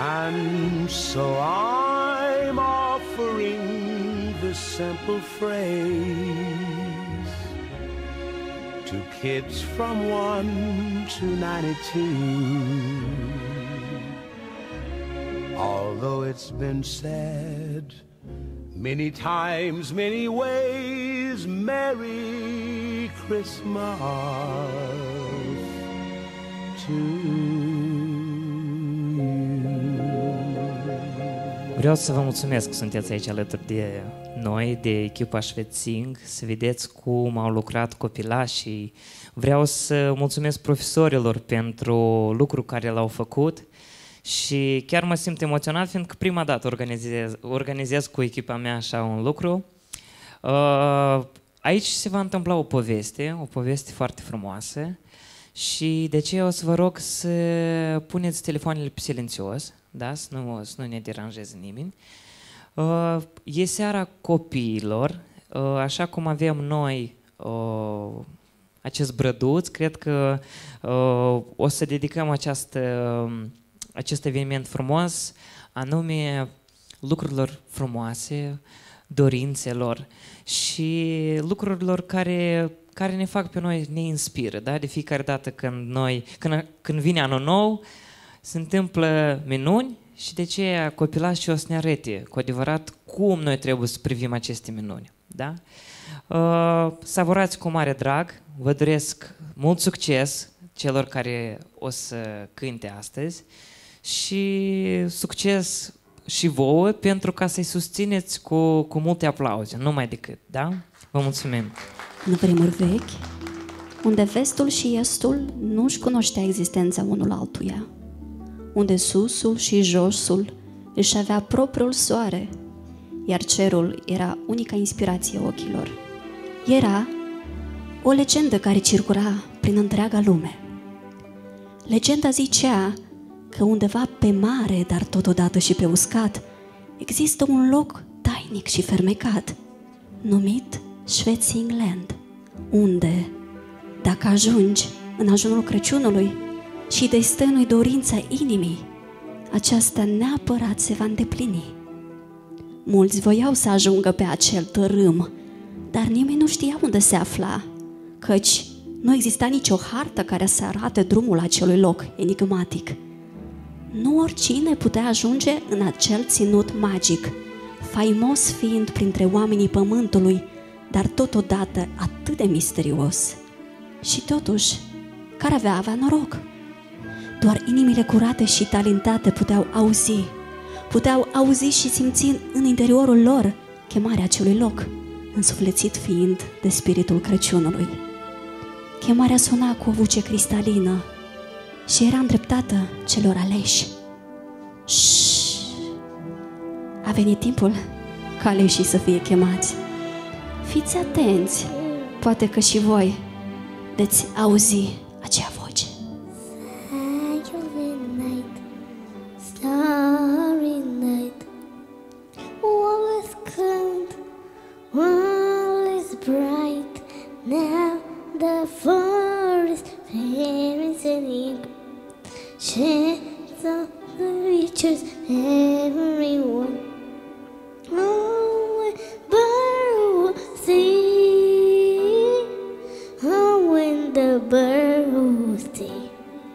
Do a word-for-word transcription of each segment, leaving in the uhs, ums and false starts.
And so I'm offering this simple phrase to kids from one to ninety-two. Although it's been said many times, many ways, Merry Christmas to you. Vreau să vă mulțumesc că sunteți aici alături de noi, de echipa Șvețing, să vedeți cum au lucrat copilașii. Vreau să mulțumesc profesorilor pentru lucrul care l-au făcut și chiar mă simt emoționat, fiindcă prima dată organizez, organizez cu echipa mea așa un lucru. Aici se va întâmpla o poveste, o poveste foarte frumoasă și de aceea o să vă rog să puneți telefoanele pe silențios, da? Să nu, să nu ne deranjeze nimeni. Uh, e seara copiilor, uh, așa cum avem noi uh, acest brăduț, cred că uh, o să dedicăm această, uh, acest eveniment frumos, anume lucrurilor frumoase, dorințelor și lucrurilor care, care ne fac pe noi, ne inspiră, da? De fiecare dată când, noi, când, când vine anul nou, se întâmplă minuni și de aceea copilașii o să ne arăte cu adevărat cum noi trebuie să privim aceste minuni. Da? Uh, savurați cu mare drag, vă doresc mult succes celor care o să cânte astăzi și succes și vouă pentru ca să-i susțineți cu, cu multe aplauze, numai decât. Da? Vă mulțumim! În vremuri vechi, unde vestul și estul nu-și cunoștea existența unul altuia, unde susul și josul își avea propriul soare, iar cerul era unica inspirație ochilor. Era o legendă care circula prin întreaga lume. Legenda zicea că undeva pe mare, dar totodată și pe uscat, există un loc tainic și fermecat, numit Schwetzingland, unde, dacă ajungi în ajunul Crăciunului și destănui dorința inimii, aceasta neapărat se va îndeplini. Mulți voiau să ajungă pe acel tărâm, dar nimeni nu știa unde se afla, căci nu exista nicio hartă care să arate drumul acelui loc enigmatic. Nu oricine putea ajunge în acel ținut magic, faimos fiind printre oamenii pământului, dar totodată atât de misterios. Și totuși, care avea avea noroc? Doar inimile curate și talentate puteau auzi, puteau auzi și simți în interiorul lor chemarea acelui loc, însuflețit fiind de spiritul Crăciunului. Chemarea suna cu o voce cristalină și era îndreptată celor aleși. Șșș! A venit timpul ca aleșii să fie chemați. Fiți atenți, poate că și voi veți auzi acea voce. Silent night, starry night, all is cold, all is bright. Now the forest parents and ink, shades of the reaches, everyone. Oh, bird see, oh, when the bird see.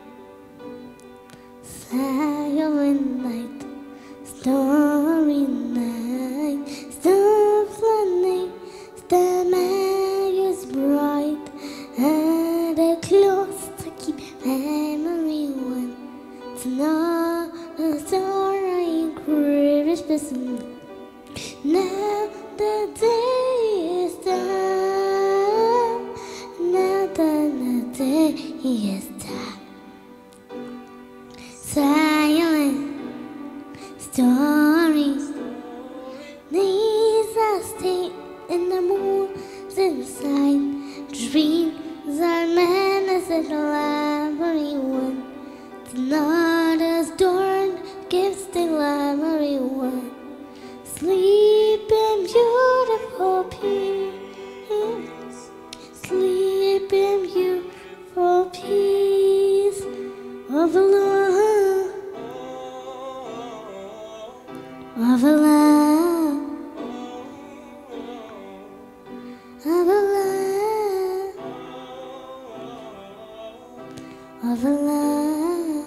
Silent night, starry night, starflood night, the mag is bright, and the close to keep memory one. It's not a sorry Christmas. Now the day is done. Now the day is done. Silent stories. These are staying in the moon's inside. Dreams are madness and library one. It's not as dawn gives the library one. Sleep in beautiful peace. Sleep in beautiful peace of the Lord. of a love, of a love, of a love.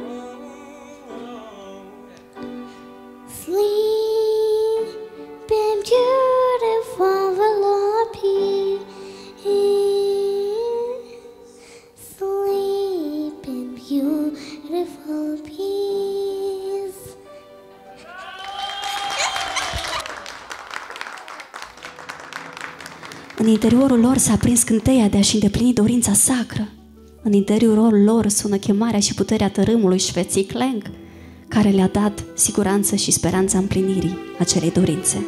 Sleep in beautiful Velopi. Sleep in beautiful peace. În interiorul lor s-a prins cânteia de a-și îndeplini dorința sacră. În interiorul lor sună chemarea și puterea tărâmului Șveții Cleng, care le-a dat siguranță și speranța împlinirii acelei dorințe.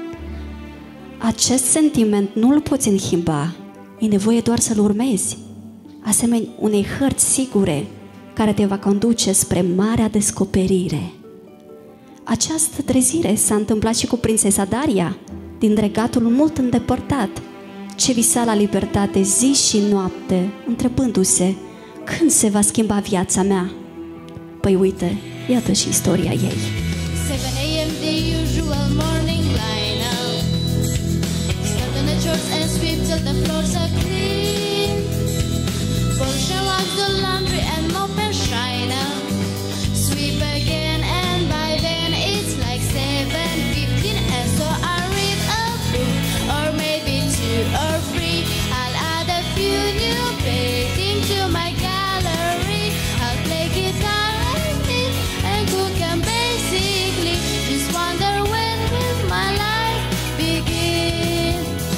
Acest sentiment nu-l poți înhimba, e nevoie doar să-l urmezi, asemenea unei hărți sigure care te va conduce spre marea descoperire. Această trezire s-a întâmplat și cu prințesa Daria, din regatul mult îndepărtat, ce visa la libertate zi și noapte, întrebându-se când se va schimba viața mea. Păi uite, iată și istoria ei. seven a m the usual morning line-up. Start on the chores and sweep till the floors are clean. Wash and wash the laundry and mop and shine up. Sweep again and by then it's like seven fifteen, and so I read a book or maybe two or three. I'll add a few new paintings to my gallery. I'll play guitar and knit and cook and basically just wonder when will my life begin.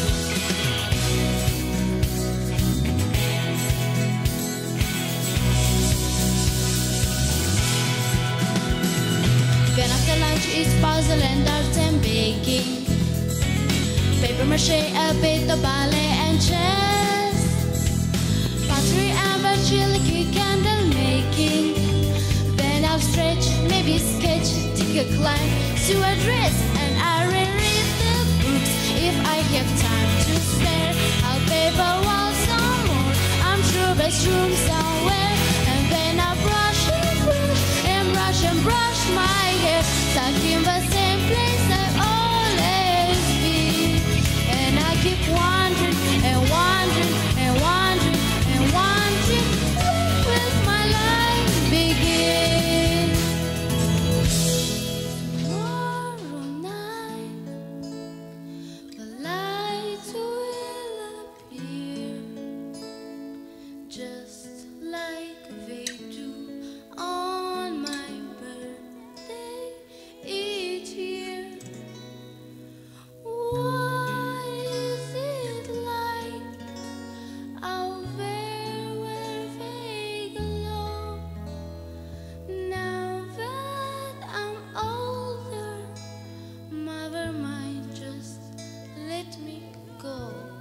Then after lunch it's puzzle and arts and baking, paper mache, a bit of ballet and chess, pottery and virtually candle making. Then I'll stretch, maybe sketch, take a climb to a dress, and I reread the books. If I have time to spare, I'll paper wall some more. I'm sure best room somewhere, and then I'll brush and brush and brush and brush my hair, stuck in the same place I always be. And I keep wandering and wandering and wandering and wandering. When will my life begin? Tomorrow night the lights will appear, just like they do on my birthday each year. What is it like out there where they glow? Now that I'm older, mother might just let me go.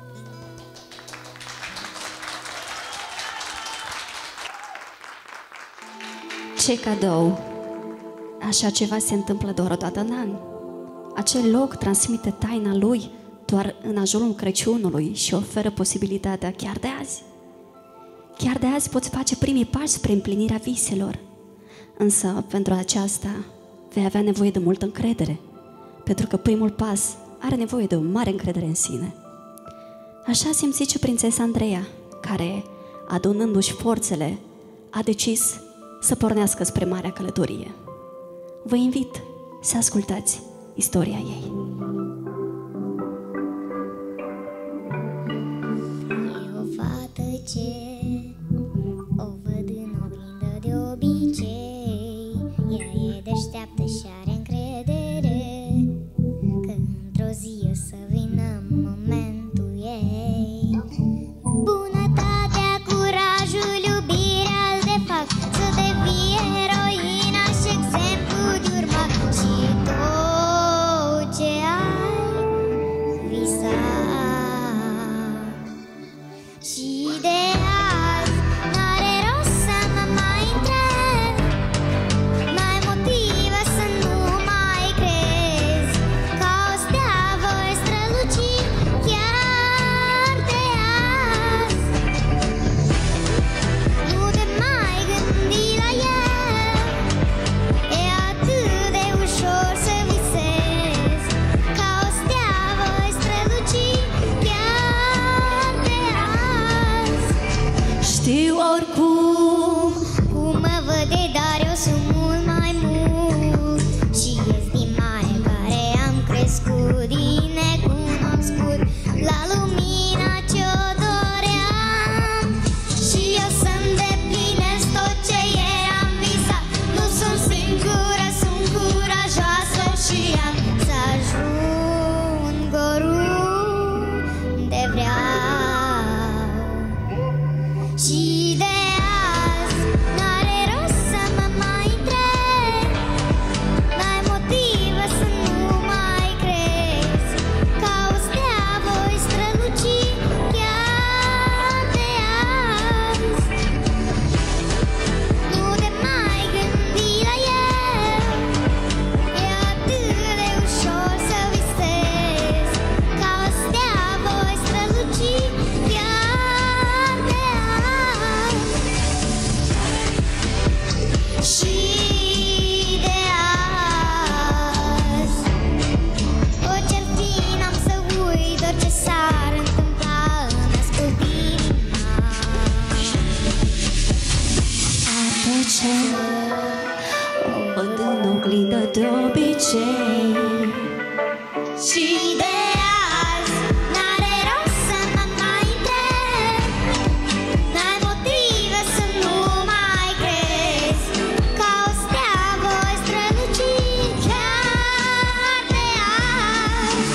Ce cadou! Așa ceva se întâmplă doar o dată în an. Acel loc transmite taina lui doar în ajunul Crăciunului și oferă posibilitatea chiar de azi. Chiar de azi poți face primii pași spre împlinirea viselor. Însă, pentru aceasta, vei avea nevoie de multă încredere, pentru că primul pas are nevoie de o mare încredere în sine. Așa a simțit și prințesa Andreea, care, adunându-și forțele, a decis să pornească spre marea călătorie. Vă invit să ascultați istoria ei. E o fată ce o văd în oglindă de obicei. Ea e deșteaptă și are încredere că într-o zi o să vină momentul ei. Bunătatea, curajul, iubirea îl de fapt să devii eroina și exemplu de urmat. Și tot ce Și de azi, orice-ar fi, n-am să uit orice s-ar întâmpla, îmi ascult inima. Atunci o văd în oglindă de obicei. Și de azi, n-are rost să mă mai întreb, n-ai motive să nu mai crezi, ca o stea voi străluci chiar de azi.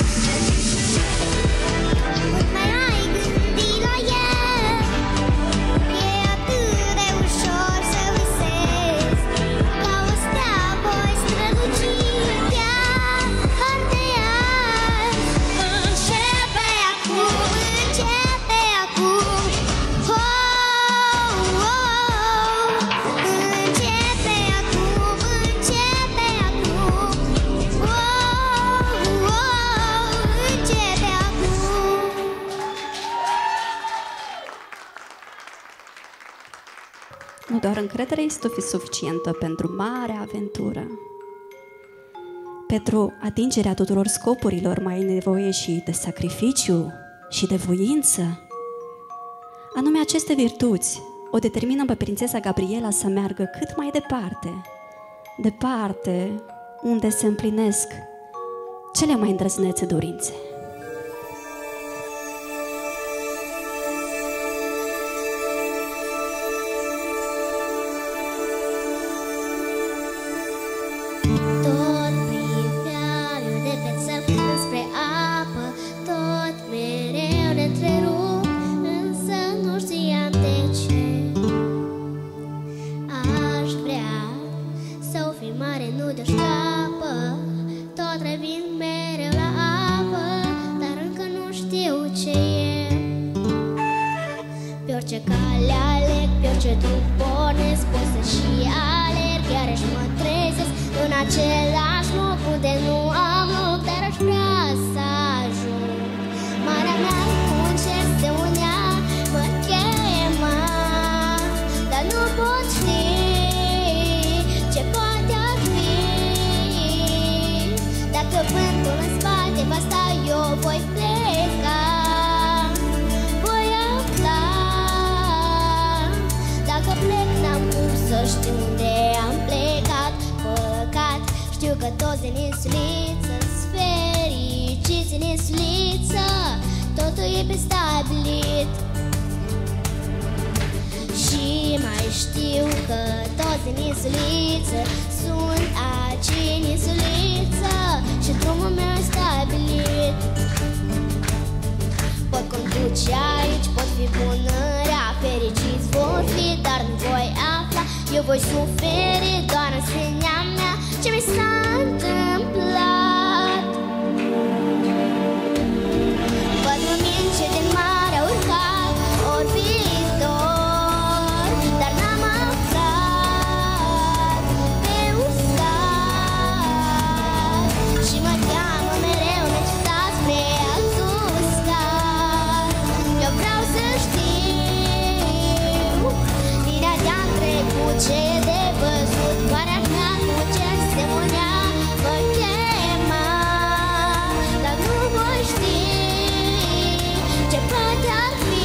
Cât mai ai gândit la el, e atât de ușor să visezi, ca o stea voi străluci chiar de azi. Începe acum, începe acum, oh, oh, începe acum, începe acum, oh, oh, începe acum. Nu doar încrederea este suficientă pentru marea aventură. Pentru atingerea tuturor scopurilor mai e nevoie și de sacrificiu și de voință. Anume aceste virtuți o determină pe prințesa Gabriela să meargă cât mai departe, departe unde se împlinesc cele mai îndrăznețe dorințe. Tot privea de pe țăr înspre apă, tot mereu ne întrerup, însă nu știam de ce. Aș vrea să o fi mare, nu de șoapă, tot revin mereu la apă, dar încă nu știu ce e. Pe orice cale aleg, pe orice drum pornesc, pot să și alerg, iarăși mă trezesc în același loc unde nu am loc, dar aș vrea să ajung. Marea mea cu un cer se unea, mă chema, dar nu pot ști ce poate ar fi. Dacă vântul în spate va sta, eu voi pleca, voi afla. Dacă plec, n-am cum să știu unde am plecat. Păcat, știu că toți din insuliță-s fericiți în insuliță, totul e pe stabilit. Și mai știu că toți din insuliță sunt aici în insuliță și drumul meu e stabilit. Pot conduce aici, pot fi bună, rea, fericiți vor fi, dar nu voi afla. Eu voi suferi doar în sinea mea ce mi s-a întâmplat. Văd lumini ce din mare au urcat, ori viitor, dar n-am aflat pe uscat. Și mă cheamă mereu necetat spre altul uscat. Eu vreau să știu dineața-am trecut, ce e de văzut. Marea mea cu cer se unea, mă chema, dar nu voi ști ce poate ar fi.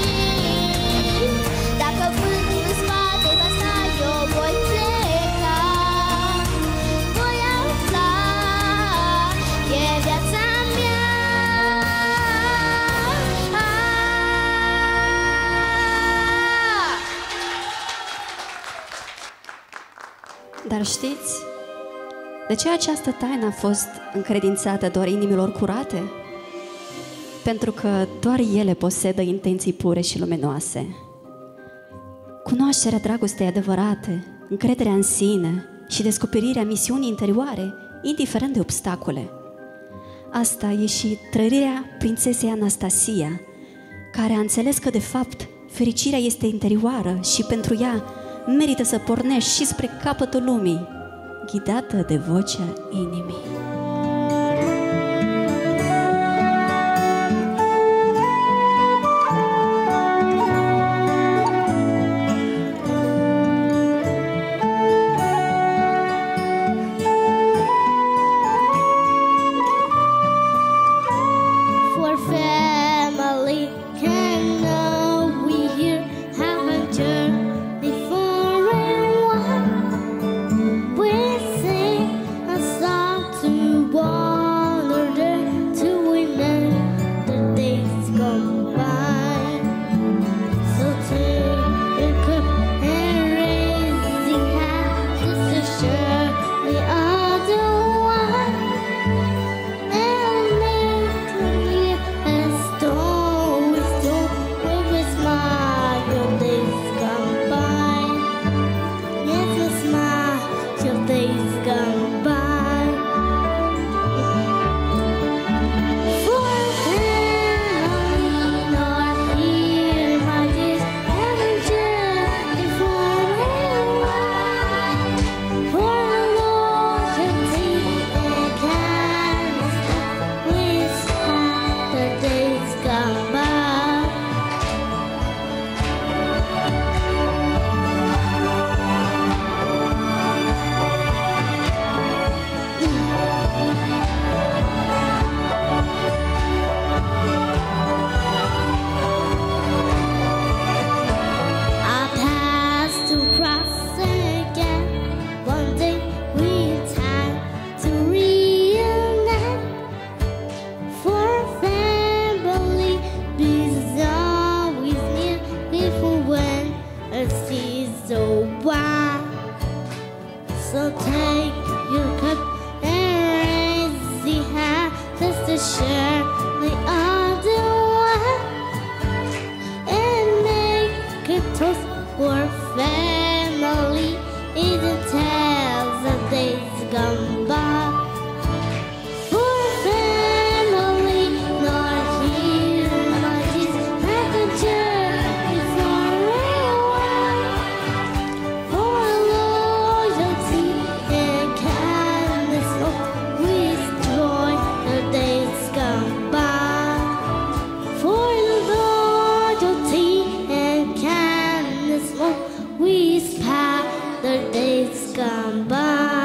Dacă vântul în spate va sta, eu voi pleca, voi afla, e viața mea. Dar știți, de ce această taină a fost încredințată doar inimilor curate? Pentru că doar ele posedă intenții pure și luminoase. Cunoașterea dragostei adevărate, încrederea în sine și descoperirea misiunii interioare, indiferent de obstacole. Asta e și trăirea prințesei Anastasia, care a înțeles că, de fapt, fericirea este interioară și pentru ea merită să pornești și spre capătul lumii, ghidată de vocea inimii. So take your cup and raise the hand just to share the other one and make a toast for family in the tales of days gone by. For family, not here, but it's like a journey for everyone. For loyalty and kindness, oh, with joy the days gone by. For loyalty and kindness, oh, we spy the days gone by.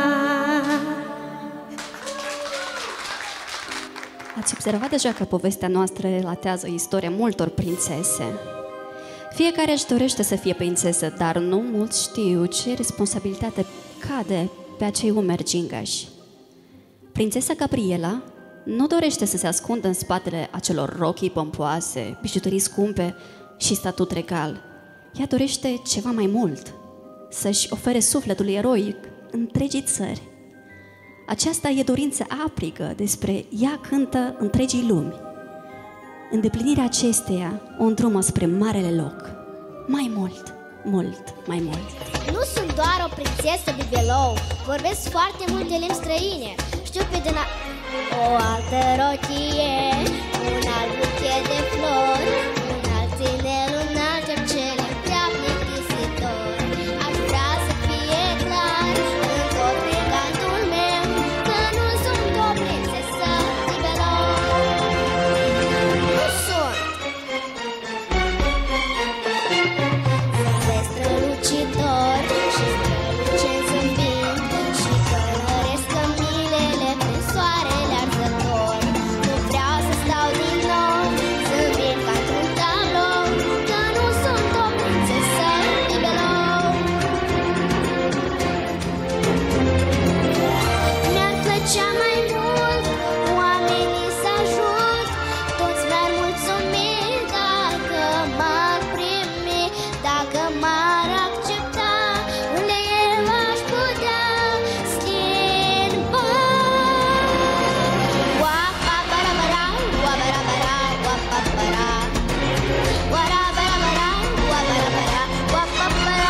Ați observat deja că povestea noastră relatează istoria multor prințese. Fiecare își dorește să fie prințesă, dar nu mulți știu ce responsabilitate cade pe acei umeri gingași. Prințesa Gabriela nu dorește să se ascundă în spatele acelor rochii pompoase, bijuterii scumpe și statut regal. Ea dorește ceva mai mult, să-și ofere sufletul eroic întregii țări. Aceasta e dorința aprigă, despre ea cântă întregii lumi. Îndeplinirea acesteia o îndrumă spre marele loc. Mai mult, mult, mai mult. Nu sunt doar o prințesă bibelou, vorbesc foarte multe limbi străine. Știu pe din a... o altă rochie, un alt buchet de flori, un alt ținel, un alt cercele prea plictisitor. Aș vrea să fie clar în tot prin cantul meu că nu sunt o prințesă bibelou. Nu sunt. Sunt strălucitor și strălucesc zâmbind și călăresc cămilele prin soarele arzător. Nu vreau să stau din nou zâmbind ca într-un tablou că nu sunt o prințesă bibelou. Mi-ar plăcea mai mult oamenii să ajut, toți mi-ar mulțumi dacă m-ar primi, dacă m-ar accepta unde eu aș putea schimba. Wa-pa-para-para, wa-para-para, wa-pa-para. Wa-ra-para-para, wa-para-para, wa-pa-para.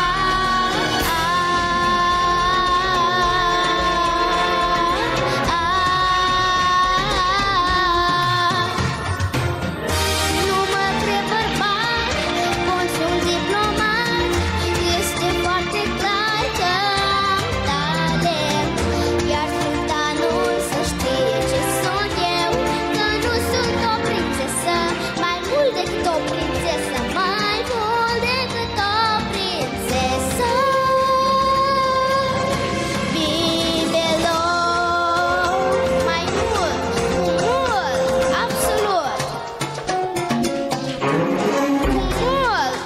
Nu mă cred bărbat, pot fi un diplomat. Este foarte clar că am talent, iar sultanul să știe ce sunt eu, că nu sunt o prințesă, mai mult decât o prințesă, mai mult decât o prințesă bibelou. Mai mult, cu mult, absolut, cu mult.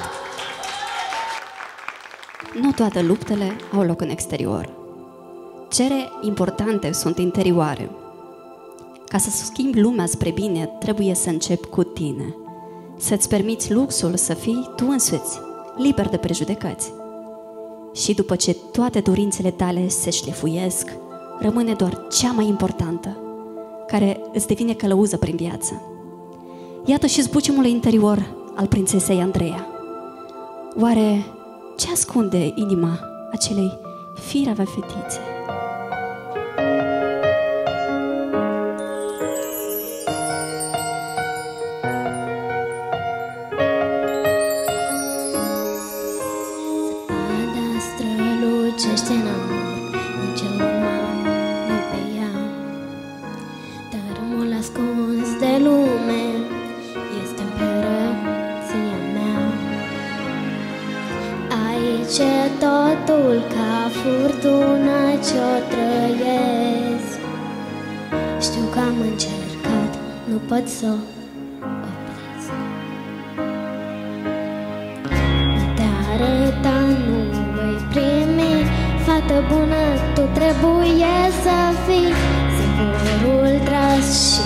Nu toate luptele au loc în exterior. Cele importante sunt interioare. Ca să schimbi lumea spre bine, trebuie să începi cu tine. Să-ți permiți luxul să fii tu însuți, liber de prejudecăți. Și după ce toate dorințele tale se șlefuiesc, rămâne doar cea mai importantă, care îți devine călăuză prin viață. Iată și zbuciumul interior al prințesei Andreea. Oare ce ascunde inima acelei firave fetițe? Zăpada strălucește în amur, nici urma nu-i pe ea. Tărâmul ascuns de lume este împărăția mea. Aici e totul ca furtuna ce-o trăiesc. Știu că am încercat, nu pot să o opresc. Nu te arăta, nu voi primi. Fată bună, tu trebuie să fii zăvorul tras și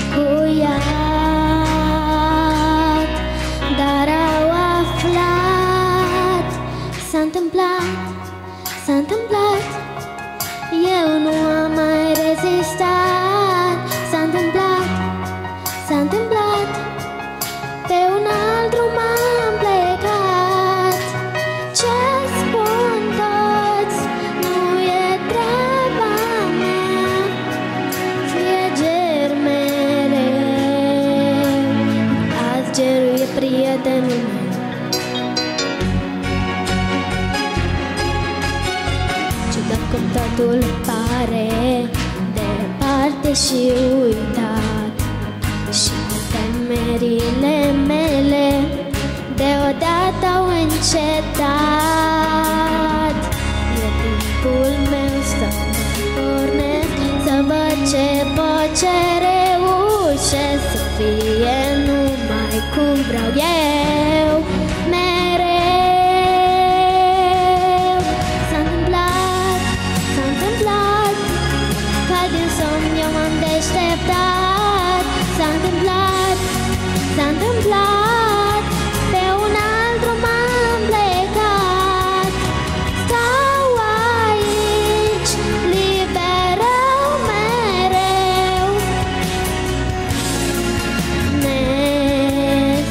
cuiat. Dar au aflat, s-a întâmplat, s-a întâmplat totul pare departe și uitat, și cu temerile mele deodată au încetat. E timpul meu să mă pornesc, să văd ce pot, ce reușesc, să fie numai cum vreau eu. Mereu s-a întâmplat, s-a întâmplat, ca din somn eu m-am deșteptat. S-a întâmplat, s-a întâmplat, pe un alt drum am plecat. Stau aici, liberă mereu. Nesc.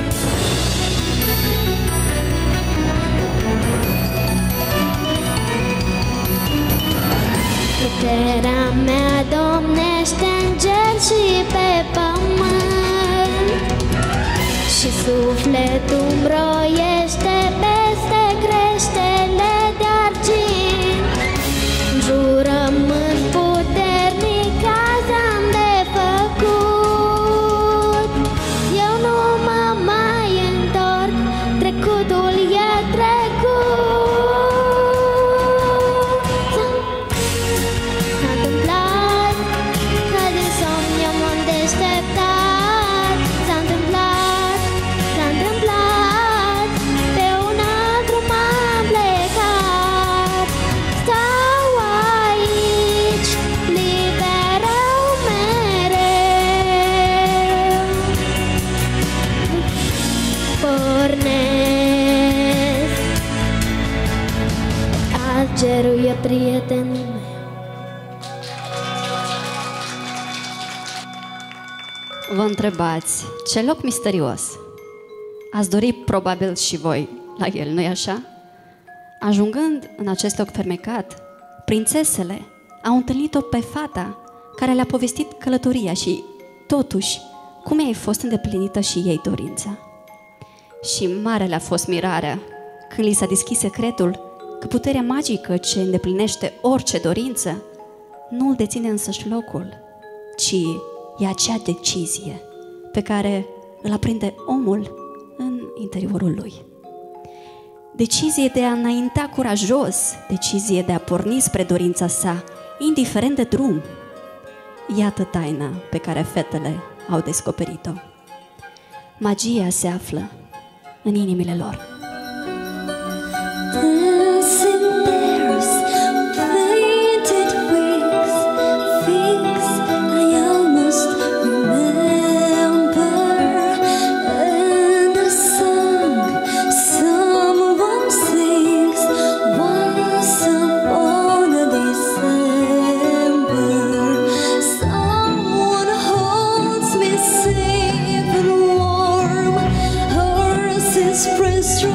Puterea mea domnește în cer și pe pământ, și sufletul-mi roiește peste creștele de argint. Jurământ puternic azi am de făcut, eu nu mă mai întorc, trecutul e trecut. S-a întâmplat, ca din somn eu m-am deșteptat. S-a întâmplat, s-a întâmplat, pe un alt drum am plecat. Stau aici, liberă mereu. Pornesc, azi cerul e prietenul meu. Vă întrebați, ce loc misterios? Ați dori probabil și voi la el, nu-i așa? Ajungând în acest loc fermecat, prințesele au întâlnit-o pe fata care le-a povestit călătoria și, totuși, cum i-a fost îndeplinită și ei dorința. Și mare le-a fost mirarea când li s-a deschis secretul că puterea magică ce îndeplinește orice dorință nu îl deține însăși locul, ci e acea decizie pe care îl aprinde omul în interiorul lui. Decizie de a înainta curajos, decizie de a porni spre dorința sa, indiferent de drum. Iată taina pe care fetele au descoperit-o. Magia se află în inimile lor. Dancing bears, painted wigs, things I almost remember, and a song someone sings once upon a December. Someone holds me safe and warm, hers is pressed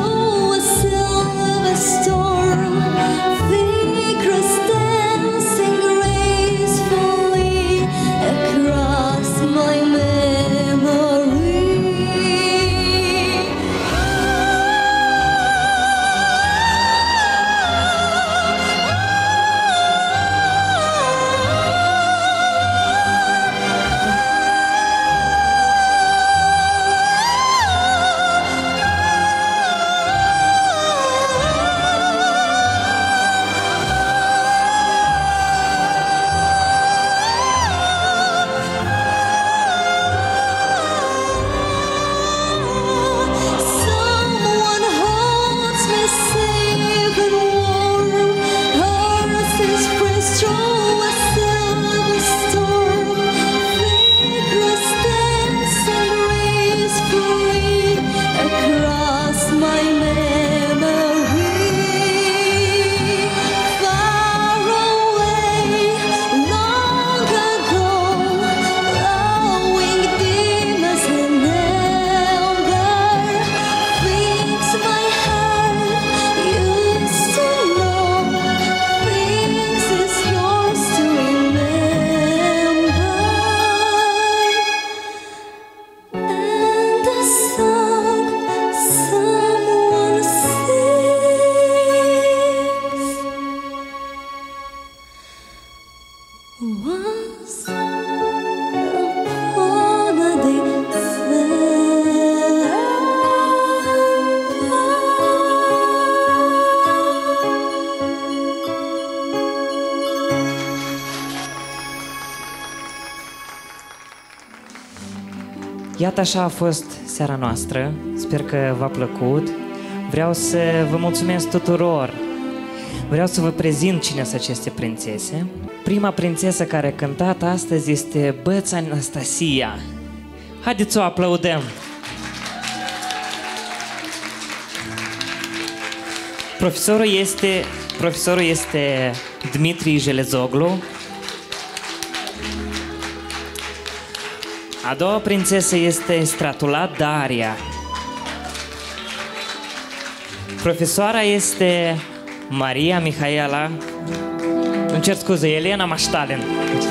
Iată, așa a fost seara noastră. Sper că v-a plăcut. Vreau să vă mulțumesc tuturor. Vreau să vă prezint cine sunt aceste prințese. Prima prințesă care a cântat astăzi este Băța Anastasia. Haideți să o aplaudăm! Profesorul este, profesorul este Dmitri Jelezoglu. A doua prințesă este Stratula Daria. Profesoara este Maria Mihaela, îmi cer scuze, Elena Maștalin.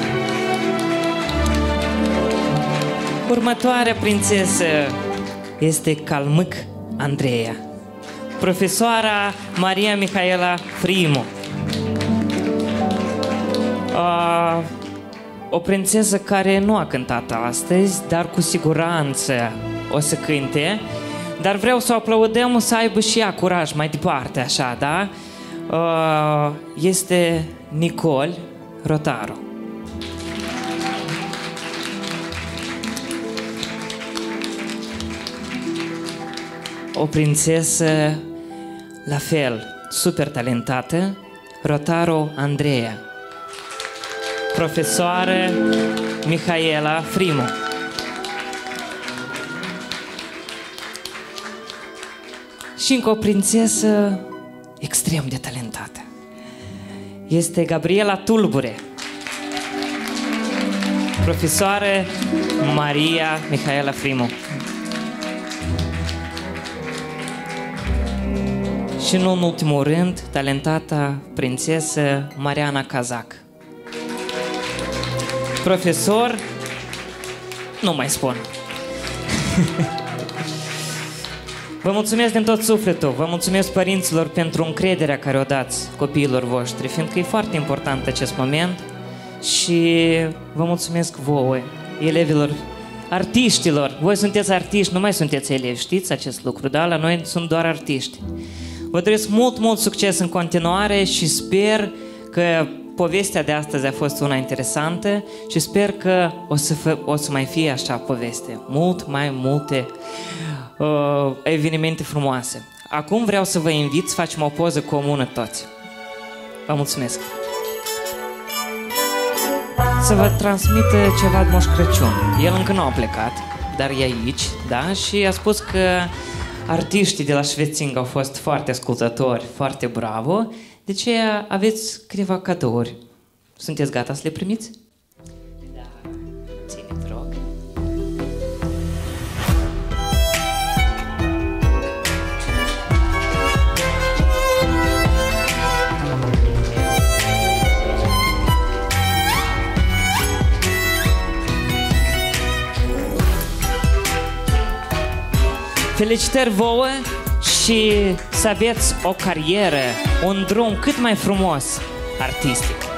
Următoarea prințesă este Calmâc Andreea. Profesoara Maria Mihaela Frimu. Uh, o prințesă care nu a cântat astăzi, dar cu siguranță o să cânte. Dar vreau să o aplaudăm, să aibă și ea curaj mai departe, așa, da? Uh, este Nicole Rotaru. O prințesă la fel, super talentată, Rotaru Andreea. Profesoară Mihaela Frimu. Și încă o prințesă extrem de talentată. Este Gabriela Tulbure. Profesoară Maria Mihaela Frimu. Și nu în ultimul rând, talentata prințesă Mariana Cazac. Profesor, nu mai spun. Vă mulțumesc din tot sufletul, vă mulțumesc părinților pentru încrederea care o dați copiilor voștri, fiindcă e foarte important acest moment și vă mulțumesc vouă, elevilor, artiștilor. Voi sunteți artiști, nu mai sunteți elevi, știți acest lucru, da? La noi sunt doar artiști. Vă doresc mult, mult succes în continuare și sper că povestea de astăzi a fost una interesantă și sper că o să, fă, o să mai fie așa poveste. Mult mai multe uh, evenimente frumoase. Acum vreau să vă invit să facem o poză comună toți. Vă mulțumesc! Să vă transmită ceva de Moș Crăciun. El încă nu a plecat, dar e aici, da? Și a spus că artiștii de la Șvețing au fost foarte ascultători, foarte bravo. De ce aveți câteva cadouri? Sunteți gata să le primiți? Da. Ține, te rog. Felicitări vouă și să aveți o carieră, un drum cât mai frumos artistic.